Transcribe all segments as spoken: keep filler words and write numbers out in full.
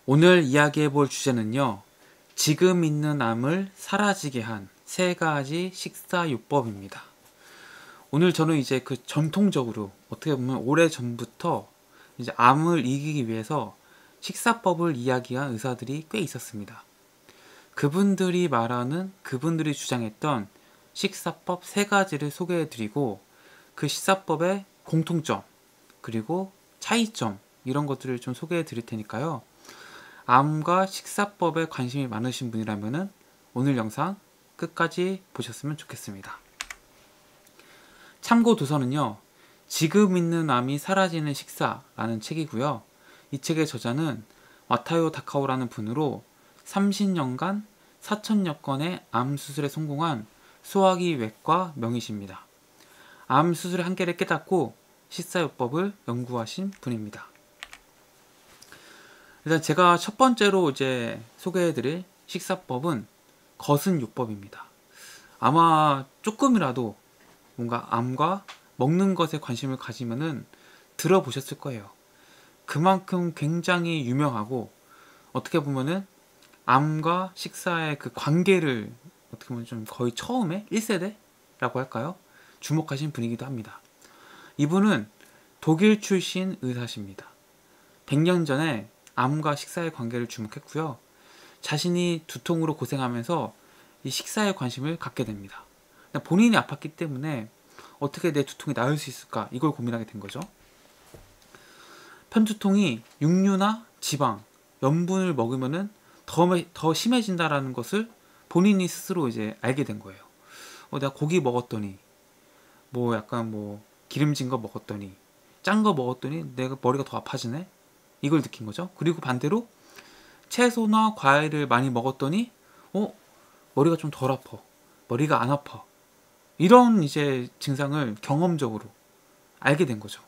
오늘 이야기해 볼 주제는요. 지금 있는 암을 사라지게 한 세 가지 식사요법입니다. 오늘 저는 이제 그 전통적으로 어떻게 보면 오래 전부터 이제 암을 이기기 위해서 식사법을 이야기한 의사들이 꽤 있었습니다. 그분들이 말하는 그분들이 주장했던 식사법 세 가지를 소개해 드리고 그 식사법의 공통점 그리고 차이점 이런 것들을 좀 소개해 드릴 테니까요. 암과 식사법에 관심이 많으신 분이라면 오늘 영상 끝까지 보셨으면 좋겠습니다. 참고 도서는요. 지금 있는 암이 사라지는 식사라는 책이고요. 이 책의 저자는 와타요 다카오라는 분으로 삼십 년간 사천여 건의 암 수술에 성공한 소화기 외과 명의십니다. 암 수술의 한계를 깨닫고 식사요법을 연구하신 분입니다. 일단 제가 첫 번째로 이제 소개해드릴 식사법은 거슴요법입니다. 아마 조금이라도 뭔가 암과 먹는 것에 관심을 가지면은 들어보셨을 거예요. 그만큼 굉장히 유명하고 어떻게 보면은 암과 식사의 그 관계를 어떻게 보면 좀 거의 처음에 일 세대라고 할까요? 주목하신 분이기도 합니다. 이분은 독일 출신 의사십니다. 백 년 전에 암과 식사의 관계를 주목했고요. 자신이 두통으로 고생하면서 이 식사에 관심을 갖게 됩니다. 본인이 아팠기 때문에 어떻게 내 두통이 나을 수 있을까 이걸 고민하게 된 거죠. 편두통이 육류나 지방, 염분을 먹으면은 더, 더 심해진다라는 것을 본인이 스스로 이제 알게 된 거예요. 어, 내가 고기 먹었더니 뭐 약간 뭐 기름진 거 먹었더니 짠 거 먹었더니 내가 머리가 더 아파지네? 이걸 느낀 거죠. 그리고 반대로 채소나 과일을 많이 먹었더니 어? 머리가 좀 덜 아파. 머리가 안 아파. 이런 이제 증상을 경험적으로 알게 된 거죠.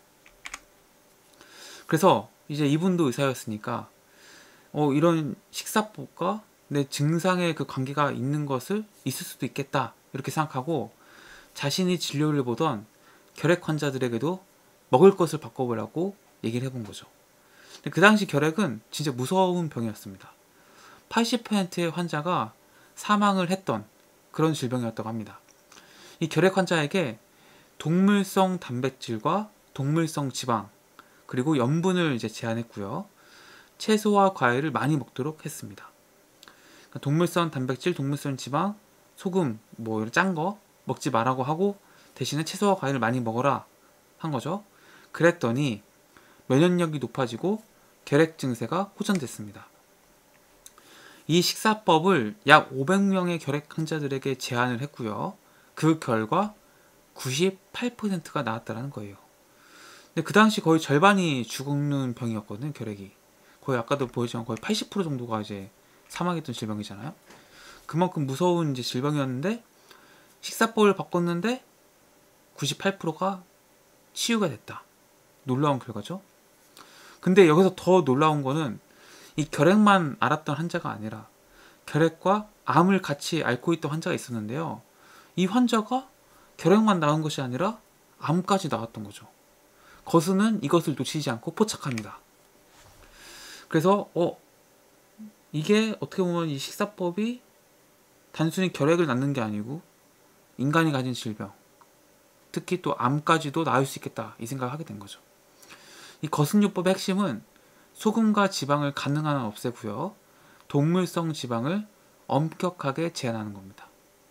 그래서 이제 이분도 의사였으니까 어, 이런 식사법과 내 증상의 그 관계가 있는 것을 있을 수도 있겠다 이렇게 생각하고 자신이 진료를 보던 결핵 환자들에게도 먹을 것을 바꿔보라고 얘기를 해본 거죠. 그 당시 결핵은 진짜 무서운 병이었습니다. 팔십 퍼센트의 환자가 사망을 했던 그런 질병이었다고 합니다. 이 결핵 환자에게 동물성 단백질과 동물성 지방 그리고 염분을 이제 제한했고요. 채소와 과일을 많이 먹도록 했습니다. 그러니까 동물성 단백질, 동물성 지방, 소금 뭐 이런 짠 거 먹지 말라고 하고 대신에 채소와 과일을 많이 먹어라 한 거죠. 그랬더니 면역력이 높아지고 결핵 증세가 호전됐습니다. 이 식사법을 약 오백 명의 결핵 환자들에게 제안을 했고요. 그 결과 구십팔 퍼센트가 나았다는 거예요. 근데 그 당시 거의 절반이 죽는 병이었거든요. 결핵이. 거의 아까도 보였지만 거의 팔십 퍼센트 정도가 이제 사망했던 질병이잖아요. 그만큼 무서운 이제 질병이었는데 식사법을 바꿨는데 구십팔 퍼센트가 치유가 됐다. 놀라운 결과죠. 근데 여기서 더 놀라운 거는 이 결핵만 알았던 환자가 아니라 결핵과 암을 같이 앓고 있던 환자가 있었는데요. 이 환자가 결핵만 나은 것이 아니라 암까지 나왔던 거죠. 거스는 이것을 놓치지 않고 포착합니다. 그래서 어 이게 어떻게 보면 이 식사법이 단순히 결핵을 낫는 게 아니고 인간이 가진 질병, 특히 또 암까지도 나을 수 있겠다 이 생각을 하게 된 거죠. 이 거슴요법의 핵심은 소금과 지방을 가능한 한 없애고요. 동물성 지방을 엄격하게 제한하는 겁니다.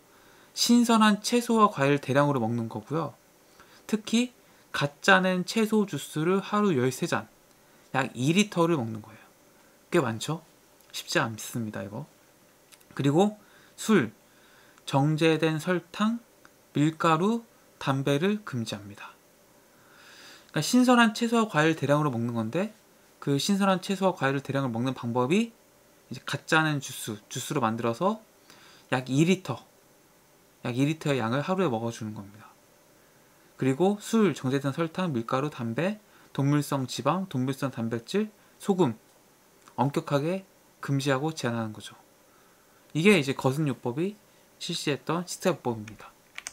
신선한 채소와 과일 대량으로 먹는 거고요. 특히 갓 짜낸 채소 주스를 하루 열세 잔, 약 이 리터를 먹는 거예요. 꽤 많죠? 쉽지 않습니다, 이거. 그리고 술, 정제된 설탕, 밀가루, 담배를 금지합니다. 그러니까 신선한 채소와 과일 대량으로 먹는 건데 그 신선한 채소와 과일을 대량으로 먹는 방법이 이제 갓 짜낸 주스, 주스로 만들어서 약 이 리터, 약 이 리터의 양을 하루에 먹어주는 겁니다. 그리고 술, 정제된 설탕, 밀가루, 담배, 동물성 지방, 동물성 단백질, 소금 엄격하게 금지하고 제한하는 거죠. 이게 이제 거슴요법이 실시했던 식사요법입니다.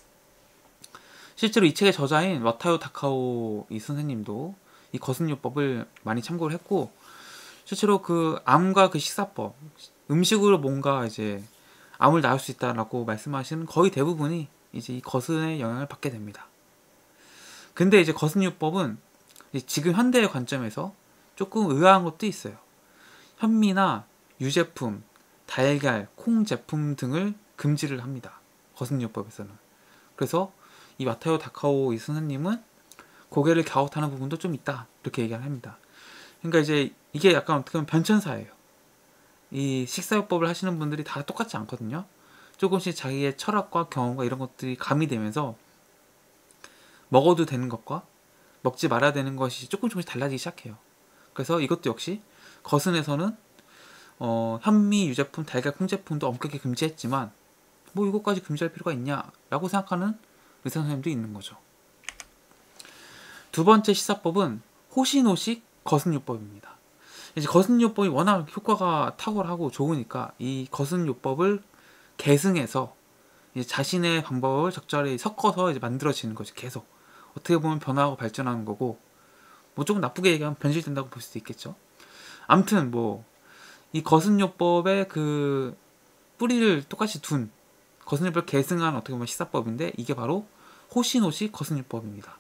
실제로 이 책의 저자인 와타요 다카오 이 선생님도 이 거슴요법을 많이 참고를 했고 실제로 그 암과 그 식사법, 음식으로 뭔가 이제 암을 낳을 수 있다라고 말씀하시는 거의 대부분이 이제 이 거슨의 영향을 받게 됩니다. 근데 이제 거슨요법은 이제 지금 현대의 관점에서 조금 의아한 것도 있어요. 현미나 유제품, 달걀, 콩 제품 등을 금지를 합니다. 거슨요법에서는. 그래서 이 마타요 다카오 이 선생님은 고개를 갸웃하는 부분도 좀 있다, 이렇게 얘기를 합니다. 그러니까 이제 이게 약간 어떻게 보면 변천사예요. 이 식사요법을 하시는 분들이 다 똑같지 않거든요. 조금씩 자기의 철학과 경험과 이런 것들이 가미되면서 먹어도 되는 것과 먹지 말아야 되는 것이 조금 조금씩 달라지기 시작해요. 그래서 이것도 역시 거슨에서는 어, 현미, 유제품, 달걀, 콩 제품도 엄격히 금지했지만 뭐 이것까지 금지할 필요가 있냐라고 생각하는 의사 선생님도 있는 거죠. 두 번째 식사법은 호시노식 거슨요법입니다. 이제 거슨요법이 워낙 효과가 탁월하고 좋으니까 이 거슨요법을 계승해서 이제 자신의 방법을 적절히 섞어서 이제 만들어지는 거죠. 계속 어떻게 보면 변화하고 발전하는 거고, 뭐 조금 나쁘게 얘기하면 변질된다고 볼 수도 있겠죠. 아무튼 뭐 이 거슨요법의 그 뿌리를 똑같이 둔 거슨요법을 계승한 어떻게 보면 식사법인데, 이게 바로 호시노식 거슨요법입니다.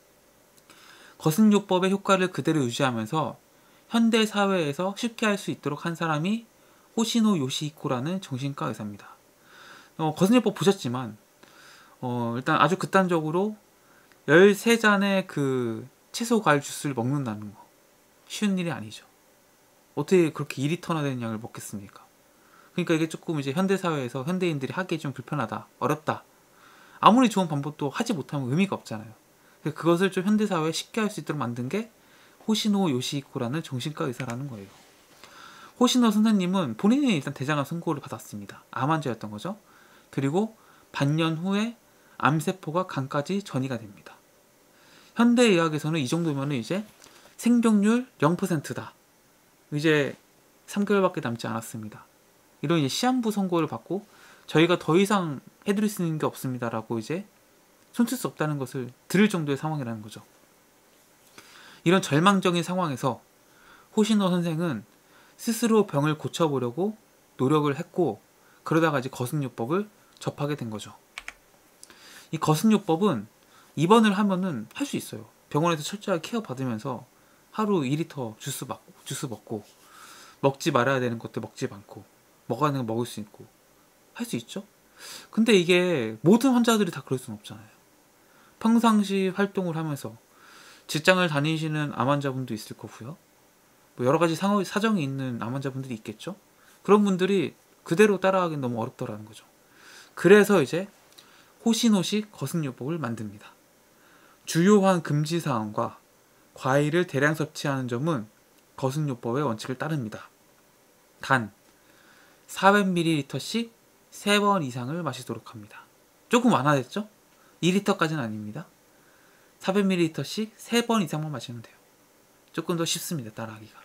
거슨요법의 효과를 그대로 유지하면서 현대 사회에서 쉽게 할 수 있도록 한 사람이 호시노 요시히코라는 정신과 의사입니다. 어, 거슨요법 보셨지만 어, 일단 아주 극단적으로 열세 잔의 그 채소 과일 주스를 먹는다는 거 쉬운 일이 아니죠. 어떻게 그렇게 이 리터나 되는 양을 먹겠습니까? 그러니까 이게 조금 이제 현대 사회에서 현대인들이 하기 좀 불편하다, 어렵다. 아무리 좋은 방법도 하지 못하면 의미가 없잖아요. 그것을 좀 현대 사회에 쉽게 할 수 있도록 만든 게 호시노 요시히코라는 정신과 의사라는 거예요. 호시노 선생님은 본인이 일단 대장암 선고를 받았습니다. 암 환자였던 거죠. 그리고 반년 후에 암세포가 간까지 전이가 됩니다. 현대의학에서는 이 정도면 이제 생존율 영 퍼센트다. 이제 삼 개월밖에 남지 않았습니다. 이런 이제 시한부 선고를 받고 저희가 더 이상 해드릴 수 있는 게 없습니다라고 이제 손쓸 수 없다는 것을 들을 정도의 상황이라는 거죠. 이런 절망적인 상황에서 호시노 선생은 스스로 병을 고쳐보려고 노력을 했고, 그러다가 이제 거슨요법을 접하게 된 거죠. 이 거슨요법은 입원을 하면은 할 수 있어요. 병원에서 철저하게 케어 받으면서 하루 이 리터 주스 먹고, 주스 먹고 먹지 말아야 되는 것들 먹지 않고 먹어야 하는 거 먹을 수 있고 할 수 있죠. 근데 이게 모든 환자들이 다 그럴 수는 없잖아요. 평상시 활동을 하면서 직장을 다니시는 암 환자분도 있을 거고요. 뭐 여러 가지 상호, 사정이 있는 암 환자분들이 있겠죠. 그런 분들이 그대로 따라하기는 너무 어렵더라는 거죠. 그래서 이제 호시노식 거슨요법을 만듭니다. 주요한 금지사항과 과일을 대량 섭취하는 점은 거슨요법의 원칙을 따릅니다. 단 사백 밀리리터씩 세 번 이상을 마시도록 합니다. 조금 완화됐죠? 이 리터까지는 아닙니다. 사백 밀리리터씩 세 번 이상만 마시면 돼요. 조금 더 쉽습니다, 따라하기가.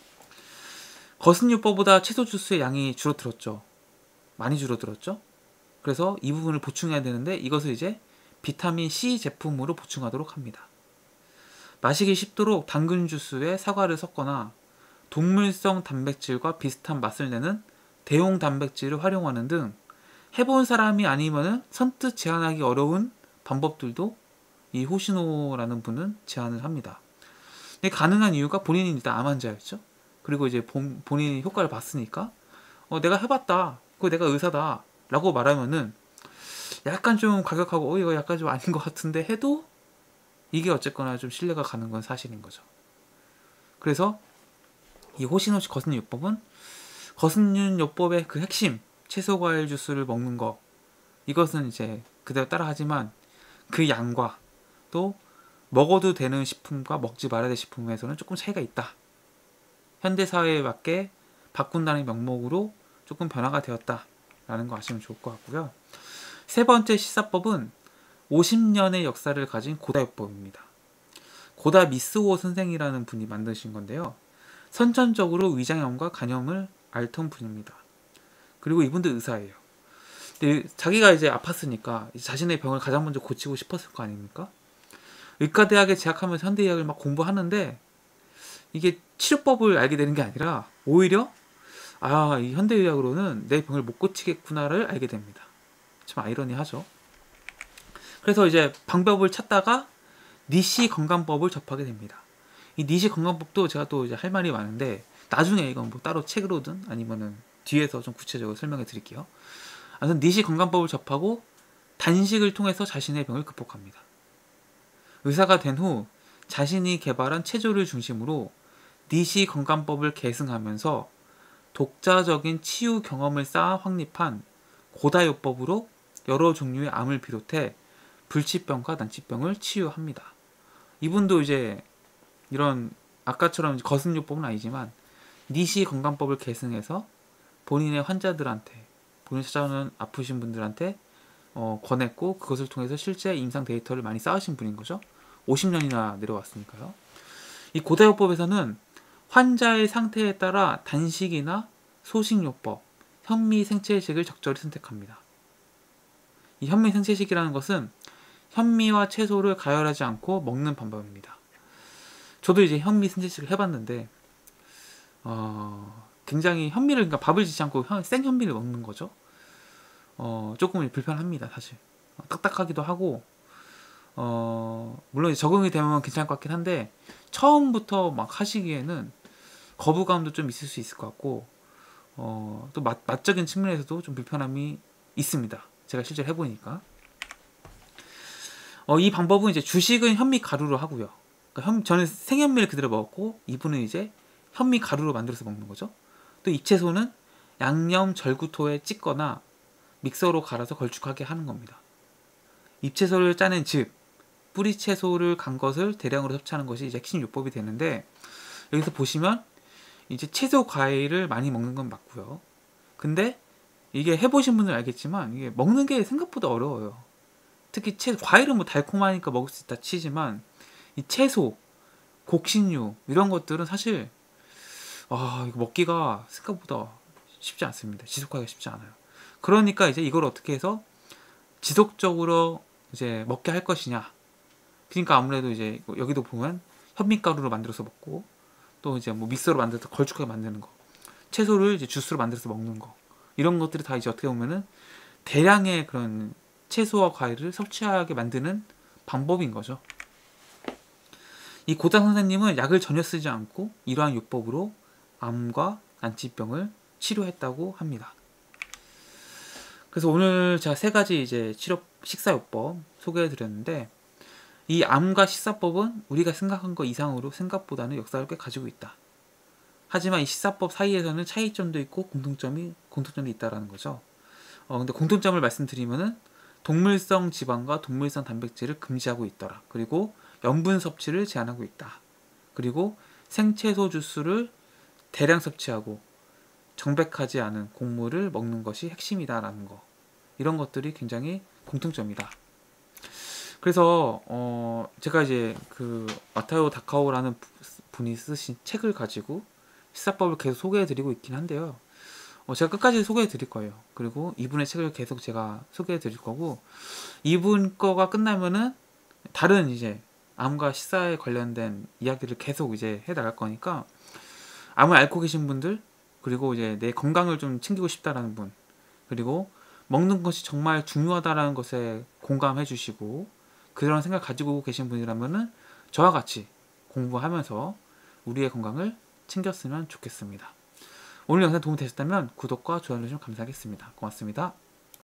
거슨요법보다 채소 주스의 양이 줄어들었죠. 많이 줄어들었죠. 그래서 이 부분을 보충해야 되는데 이것을 이제 비타민 C 제품으로 보충하도록 합니다. 마시기 쉽도록 당근 주스에 사과를 섞거나 동물성 단백질과 비슷한 맛을 내는 대용 단백질을 활용하는 등 해본 사람이 아니면은 선뜻 제안하기 어려운 방법들도 이 호시노라는 분은 제안을 합니다. 근데 가능한 이유가 본인이 일단 암 환자였죠. 그리고 이제 본, 본인이 효과를 봤으니까 어, 내가 해봤다, 그거 내가 의사다 라고 말하면은 약간 좀 가격하고 어 이거 약간 좀 아닌 것 같은데 해도 이게 어쨌거나 좀 신뢰가 가는 건 사실인 거죠. 그래서 이 호시노식 거슨요법은 거슨요법의 그 핵심 채소 과일 주스를 먹는 거, 이것은 이제 그대로 따라하지만 그 양과 또 먹어도 되는 식품과 먹지 말아야 될 식품에서는 조금 차이가 있다. 현대 사회에 맞게 바꾼다는 명목으로 조금 변화가 되었다라는 거 아시면 좋을 것 같고요. 세 번째 식사법은 오십 년의 역사를 가진 고다요법입니다. 고다 미스오 선생이라는 분이 만드신 건데요. 선천적으로 위장염과 간염을 앓던 분입니다. 그리고 이분도 의사예요. 근데 자기가 이제 아팠으니까 자신의 병을 가장 먼저 고치고 싶었을 거 아닙니까? 의과대학에 재학하면서 현대의학을 막 공부하는데 이게 치료법을 알게 되는 게 아니라 오히려 아, 이 현대의학으로는 내 병을 못 고치겠구나를 알게 됩니다. 참 아이러니하죠. 그래서 이제 방법을 찾다가 니시 건강법을 접하게 됩니다. 이 니시 건강법도 제가 또 이제 할 말이 많은데 나중에 이건 뭐 따로 책으로든 아니면은 뒤에서 좀 구체적으로 설명해 드릴게요. 아무튼 니시 건강법을 접하고 단식을 통해서 자신의 병을 극복합니다. 의사가 된 후 자신이 개발한 체조를 중심으로 니시 건강법을 계승하면서 독자적인 치유 경험을 쌓아 확립한 고다요법으로 여러 종류의 암을 비롯해 불치병과 난치병을 치유합니다. 이분도 이제 이런 아까처럼 거슴요법은 아니지만 니시 건강법을 계승해서 본인의 환자들한테, 본인 찾아오는 아프신 분들한테 어, 권했고 그것을 통해서 실제 임상 데이터를 많이 쌓으신 분인 거죠. 오십 년이나 내려왔으니까요. 이 고다요법에서는 환자의 상태에 따라 단식이나 소식요법, 현미 생채식을 적절히 선택합니다. 이 현미 생채식이라는 것은 현미와 채소를 가열하지 않고 먹는 방법입니다. 저도 이제 현미 생채식을 해봤는데 어, 굉장히 현미를 그러니까 밥을 짓지 않고 현, 생 현미를 먹는 거죠. 어, 조금 불편합니다, 사실. 어, 딱딱하기도 하고 어, 물론 적응이 되면 괜찮을 것 같긴 한데 처음부터 막 하시기에는 거부감도 좀 있을 수 있을 것 같고 어, 또 맛, 맛적인 측면에서도 좀 불편함이 있습니다. 제가 실제로 해보니까 어, 이 방법은 이제 주식은 현미 가루로 하고요. 그러니까 현, 저는 생현미를 그대로 먹었고 이분은 이제 현미 가루로 만들어서 먹는 거죠. 또 잎채소는 양념 절구토에 찍거나 믹서로 갈아서 걸쭉하게 하는 겁니다. 잎채소를 짜낸 즙, 뿌리채소를 간 것을 대량으로 섭취하는 것이 이제 핵심 요법이 되는데 여기서 보시면 이제 채소 과일을 많이 먹는 건 맞고요. 근데 이게 해보신 분들은 알겠지만 이게 먹는 게 생각보다 어려워요. 특히 채, 과일은 뭐 달콤하니까 먹을 수 있다 치지만 이 채소, 곡식류 이런 것들은 사실 아 이거 먹기가 생각보다 쉽지 않습니다. 지속하기가 쉽지 않아요. 그러니까 이제 이걸 어떻게 해서 지속적으로 이제 먹게 할 것이냐. 그러니까 아무래도 이제 여기도 보면 현미가루로 만들어서 먹고 또 이제 뭐 믹서로 만들어서 걸쭉하게 만드는 거, 채소를 이제 주스로 만들어서 먹는 거 이런 것들이 다 이제 어떻게 보면은 대량의 그런 채소와 과일을 섭취하게 만드는 방법인 거죠. 이 고장 선생님은 약을 전혀 쓰지 않고 이러한 요법으로 암과 난치병을 치료했다고 합니다. 그래서 오늘 제가 세 가지 이제 치료 식사요법 소개해드렸는데 이 암과 식사법은 우리가 생각한 것 이상으로 생각보다는 역사를 꽤 가지고 있다. 하지만 이 식사법 사이에서는 차이점도 있고 공통점이 공통점도 있다라는 거죠. 어 근데 공통점을 말씀드리면은 동물성 지방과 동물성 단백질을 금지하고 있더라. 그리고 염분 섭취를 제한하고 있다. 그리고 생채소 주스를 대량 섭취하고 정백하지 않은 곡물을 먹는 것이 핵심이다라는 거. 이런 것들이 굉장히 공통점이다. 그래서 어 제가 이제 그 마타요 다카오라는 분이 쓰신 책을 가지고 식사법을 계속 소개해드리고 있긴 한데요. 어 제가 끝까지 소개해드릴 거예요. 그리고 이분의 책을 계속 제가 소개해드릴 거고 이분 거가 끝나면은 다른 이제 암과 식사에 관련된 이야기를 계속 이제 해나갈 거니까 암을 앓고 계신 분들 그리고 이제 내 건강을 좀 챙기고 싶다라는 분 그리고 먹는 것이 정말 중요하다라는 것에 공감해 주시고 그런 생각 가지고 계신 분이라면은 저와 같이 공부하면서 우리의 건강을 챙겼으면 좋겠습니다. 오늘 영상 도움이 되셨다면 구독과 좋아요 눌러주시면 감사하겠습니다. 고맙습니다.